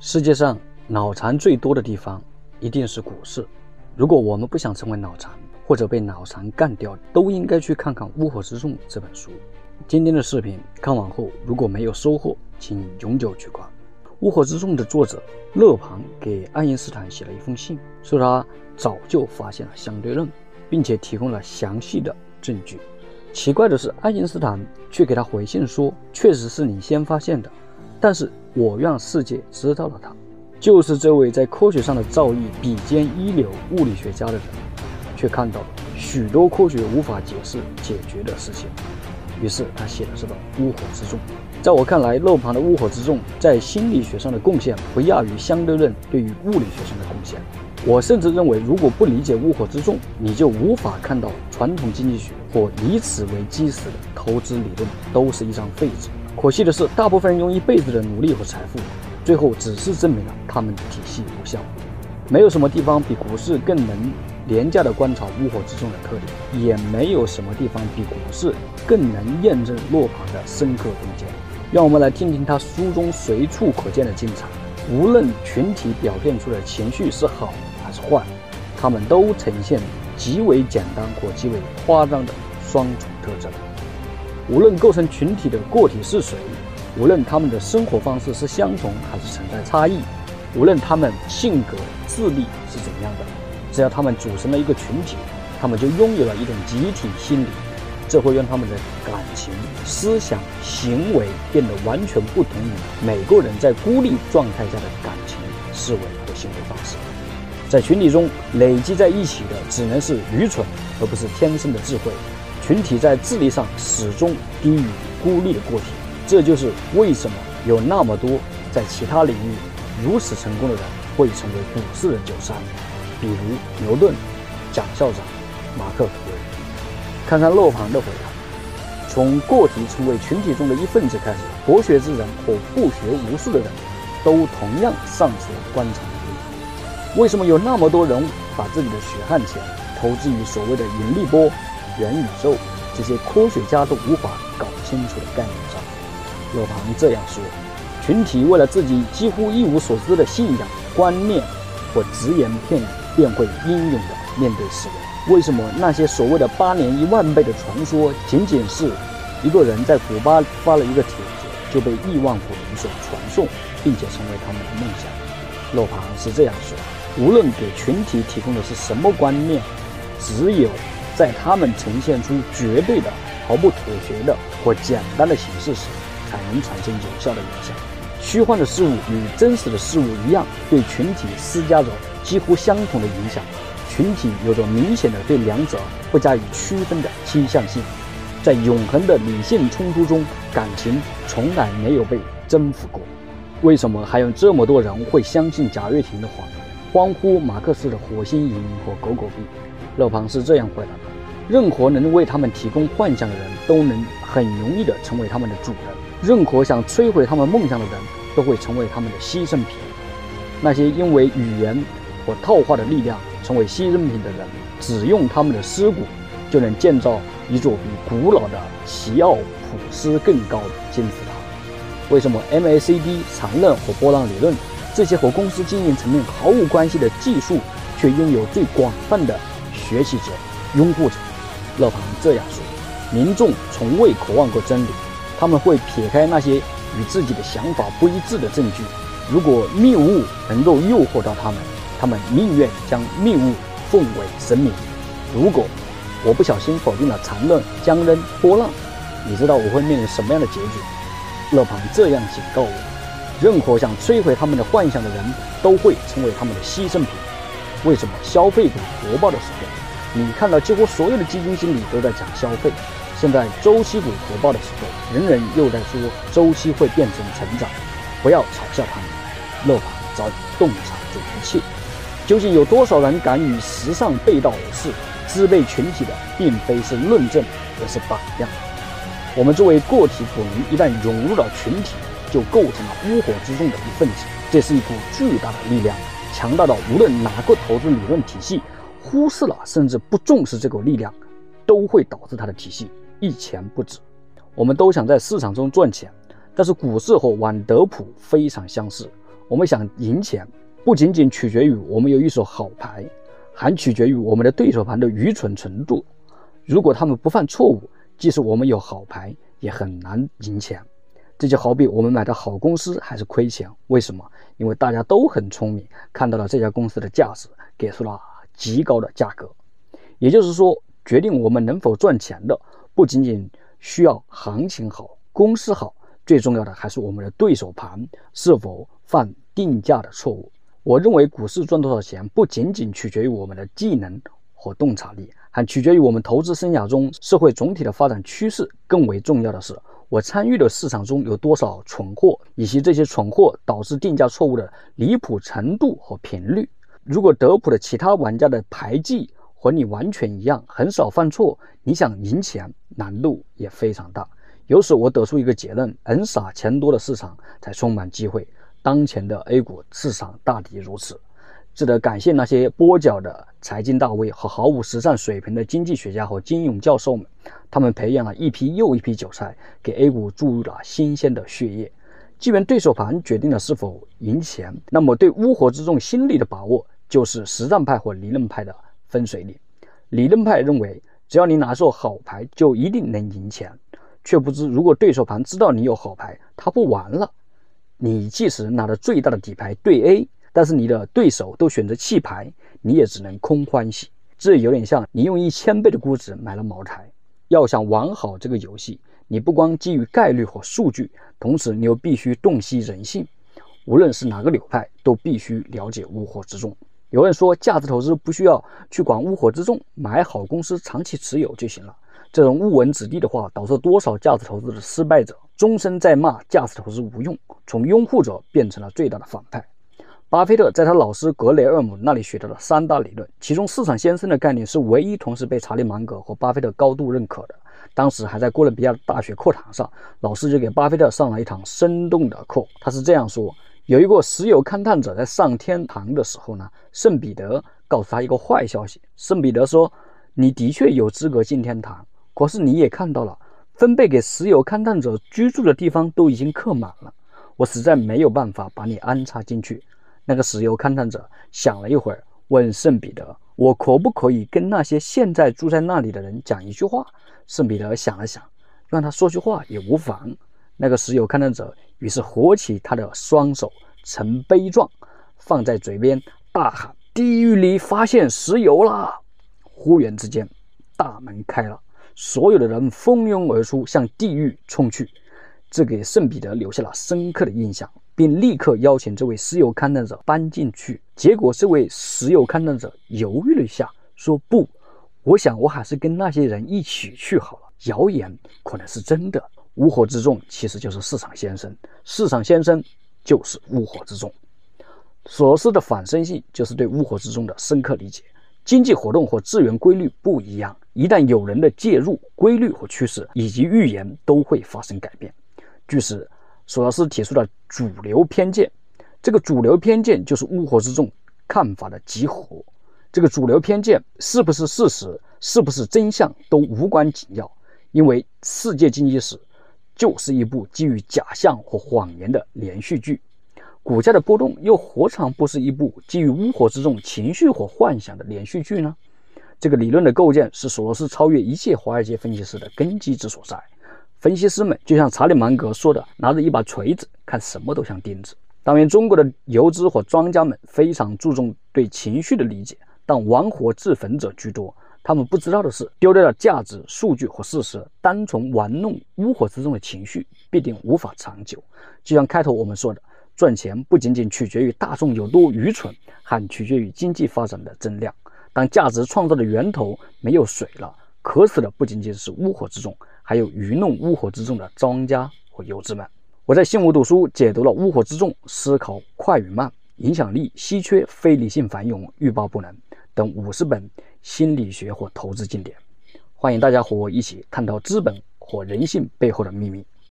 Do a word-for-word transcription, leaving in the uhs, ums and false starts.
世界上脑残最多的地方一定是股市。如果我们不想成为脑残，或者被脑残干掉，都应该去看看《乌合之众》这本书。今天的视频看完后，如果没有收获，请永久取关。《乌合之众》的作者勒庞给爱因斯坦写了一封信，说他早就发现了相对论，并且提供了详细的证据。奇怪的是，爱因斯坦却给他回信说，确实是你先发现的，但是我让世界知道了它。就是这位在科学上的造诣比肩一流物理学家的人，却看到了许多科学无法解释解决的事情，于是他写了这本《乌合之众》。在我看来，勒庞的《乌合之众》在心理学上的贡献不亚于相对论对于物理学上的贡献。我甚至认为，如果不理解《乌合之众》，你就无法看到传统经济学或以此为基石的投资理论都是一张废纸。可惜的是，大部分人用一辈子的努力和财富，最后只是证明了他们的体系无效。没有什么地方比股市更能廉价地观察乌合之众的特点，也没有什么地方比股市更能验证勒庞的深刻洞见。让我们来听听他书中随处可见的精彩。无论群体表现出的情绪是好还是坏，他们都呈现极为简单或极为夸张的双重特征。无论构成群体的个体是谁，无论他们的生活方式是相同还是存在差异，无论他们性格智力是怎样的，只要他们组成了一个群体，他们就拥有了一种集体心理，这会让他们的感情、思想、行为变得完全不同于每个人在孤立状态下的感情、思维和行为方式。在群体中累积在一起的只能是愚蠢，而不是天生的智慧。群体在智力上始终低于孤立的个体，这就是为什么有那么多在其他领域如此成功的人会成为股市的韭菜，比如牛顿、蒋校长、马克·吐温。看看勒庞的回答：从个体成为群体中的一份子开始，博学之人或不学无术的人都同样丧失了观察能力。为什么有那么多人把自己的血汗钱投资于所谓的引力波、元宇宙这些科学家都无法搞清楚的概念上？勒庞这样说：群体为了自己几乎一无所知的信仰、观念或只言片语，便会英勇地面对死亡。为什么那些所谓的八年一万倍的传说，仅仅是一个人在古巴发了一个帖子，就被亿万富人所传颂，并且成为他们的梦想？勒庞是这样说：无论给群体提供的是什么观念，只有在他们呈现出绝对的、毫不妥协的或简单的形式时，才能产生有效的影响。虚幻的事物与真实的事物一样，对群体施加着几乎相同的影响。群体有着明显的对两者不加以区分的倾向性。在永恒的理性冲突中，感情从来没有被征服过。为什么还有这么多人会相信贾跃亭的谎言，欢呼马克思的火星移民和狗狗币？勒庞是这样回答的：任何能为他们提供幻想的人都能很容易地成为他们的主人，任何想摧毁他们梦想的人都会成为他们的牺牲品。那些因为语言或套话的力量成为牺牲品的人，只用他们的尸骨就能建造一座比古老的齐奥普斯更高的金字塔。为什么 M A C D、 缠论和波浪理论这些和公司经营层面毫无关系的技术，却拥有最广泛的学习者、拥护者？勒庞这样说：民众从未渴望过真理，他们会撇开那些与自己的想法不一致的证据。如果谬误能够诱惑到他们，他们宁愿将谬误奉为神明。如果我不小心否定了缠论、江恩、波浪，你知道我会面临什么样的结局？勒庞这样警告我：任何想摧毁他们的幻想的人都会成为他们的牺牲品。为什么消费股火爆的时候，你看到几乎所有的基金经理都在讲消费？现在周期股火爆的时候，人人又在说周期会变成成长。不要嘲笑他们，勒庞早已洞察这一切。究竟有多少人敢与时尚背道而驰？支配群体的并非是论证，而是榜样。我们作为个体股民，一旦融入了群体，就构成了乌合之众的一份子。这是一股巨大的力量，强大到无论哪个投资理论体系忽视了甚至不重视这股力量，都会导致它的体系一钱不值。我们都想在市场中赚钱，但是股市和玩德普非常相似， 我们想赢钱，不仅仅取决于我们有一手好牌，还取决于我们的对手盘的愚蠢程度。如果他们不犯错误，即使我们有好牌，也很难赢钱。这就好比我们买的好公司还是亏钱，为什么？因为大家都很聪明，看到了这家公司的价值，给出了极高的价格。也就是说，决定我们能否赚钱的，不仅仅需要行情好、公司好，最重要的还是我们的对手盘是否犯定价的错误。我认为股市赚多少钱，不仅仅取决于我们的技能和洞察力，还取决于我们投资生涯中社会总体的发展趋势。更为重要的是，我参与的市场中有多少蠢货，以及这些蠢货导致定价错误的离谱程度和频率。如果德普的其他玩家的牌技和你完全一样，很少犯错，你想赢钱难度也非常大。由此我得出一个结论，人傻钱多的市场才充满机会，当前的 A 股市场大抵如此。值得感谢那些跛脚的财经大 V 和毫无实战水平的经济学家和金融教授们，他们培养了一批又一批韭菜，给 A 股注入了新鲜的血液。既然对手盘决定了是否赢钱，那么对乌合之众心理的把握就是实战派或理论派的分水岭。理论派认为，只要你拿手好牌，就一定能赢钱，却不知如果对手盘知道你有好牌，他不玩了。你即使拿了最大的底牌对 A， 但是你的对手都选择弃牌，你也只能空欢喜。这有点像你用一千倍的估值买了茅台。要想玩好这个游戏，你不光基于概率和数据，同时你又必须洞悉人性。无论是哪个流派，都必须了解乌合之众。有人说，价值投资不需要去管乌合之众，买好公司长期持有就行了。这种误文子弟的话，导致多少价值投资的失败者终身在骂价值投资无用，从拥护者变成了最大的反派。巴菲特在他老师格雷厄姆那里学到了三大理论，其中市场先生的概念是唯一同时被查理芒格和巴菲特高度认可的。当时还在哥伦比亚大学课堂上，老师就给巴菲特上了一堂生动的课。他是这样说：有一个石油勘探者在上天堂的时候呢，圣彼得告诉他一个坏消息。圣彼得说，你的确有资格进天堂，可是你也看到了，分配给石油勘探者居住的地方都已经客满了，我实在没有办法把你安插进去。那个石油勘探者想了一会儿，问圣彼得，我可不可以跟那些现在住在那里的人讲一句话？圣彼得想了想，让他说句话也无妨。那个石油勘探者于是合起他的双手呈杯状，放在嘴边，大喊，地狱里发现石油啦！忽然之间，大门开了，所有的人蜂拥而出，向地狱冲去。这给圣彼得留下了深刻的印象，并立刻邀请这位石油勘探者搬进去。结果这位石油勘探者犹豫了一下，说，不，我想我还是跟那些人一起去好了。谣言可能是真的，乌合之众其实就是市场先生，市场先生就是乌合之众。索罗斯的反身性就是对乌合之众的深刻理解。经济活动和资源规律不一样，一旦有人的介入，规律和趋势以及预言都会发生改变。据此，索罗斯提出了主流偏见，这个主流偏见就是乌合之众看法的集合。这个主流偏见是不是事实，是不是真相都无关紧要，因为世界经济史就是一部基于假象和谎言的连续剧。股价的波动又何尝不是一部基于乌合之众情绪和幻想的连续剧呢？这个理论的构建是索罗斯超越一切华尔街分析师的根基之所在。分析师们就像查理芒格说的，拿着一把锤子，看什么都像钉子。当然，中国的游资和庄家们非常注重对情绪的理解，但玩火自焚者居多。他们不知道的是，丢掉了价值、数据和事实，单纯玩弄乌合之众的情绪，必定无法长久。就像开头我们说的，赚钱不仅仅取决于大众有多愚蠢，还取决于经济发展的增量。当价值创造的源头没有水了，渴死的不仅仅是乌合之众，还有愚弄乌合之众的庄家和游资们。我在信无读书解读了乌合之众、思考快与慢、影响力稀缺、非理性繁荣、欲罢不能等五十本心理学或投资经典。欢迎大家和我一起探讨资本和人性背后的秘密。